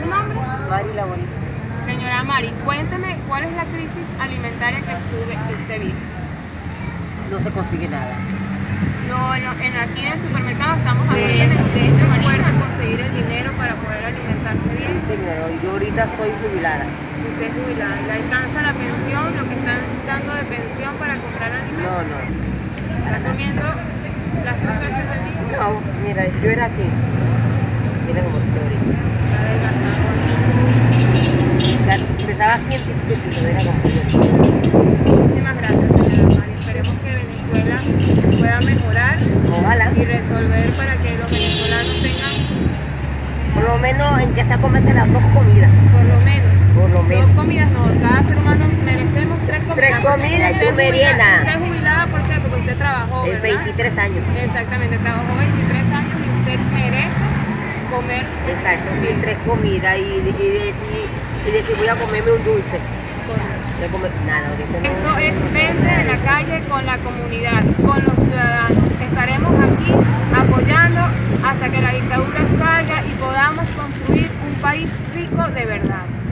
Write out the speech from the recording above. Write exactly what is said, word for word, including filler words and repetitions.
su nombre? Mari La Bonita. Señora Mari, cuénteme cuál es la crisis alimentaria que usted, que usted vive. No se consigue nada. No, no, en, aquí en el supermercado estamos aquí en el municipio de Puerto a conseguir el dinero para poder alimentarse bien. Sí, señora, yo ahorita soy jubilada. Usted es jubilada, ¿le alcanza la pensión, lo que están dando de pensión para comprar alimentos? No, no. ¿Está comiendo las dos veces al día? No, mira, yo era así. Mira como estoy ahorita. La, pesaba ciento y pico, era como yo. Muchísimas gracias, señora Mari. Esperemos que Venezuela pueda mejorar Ojalá. y resolver para que los venezolanos tengan, Por lo menos en que se comerse las dos comidas. por lo menos, Por lo menos. dos comidas, no, cada ser humano merecemos tres comidas. Tres comidas y Usted su es merienda. jubilada- Usted es jubilada, ¿por qué? Porque usted trabajó, Es ¿verdad? veintitrés años. Exactamente, trabajó veintitrés años y usted merece comer. Exacto, mis tres comidas y, y, decir, y decir voy a comerme un dulce. Voy a comer nada, ahorita no. Esto es Vente en la calle con la comunidad, con los ciudadanos. Estaremos aquí apoyando hasta que la dictadura salga y podamos construir un país rico de verdad.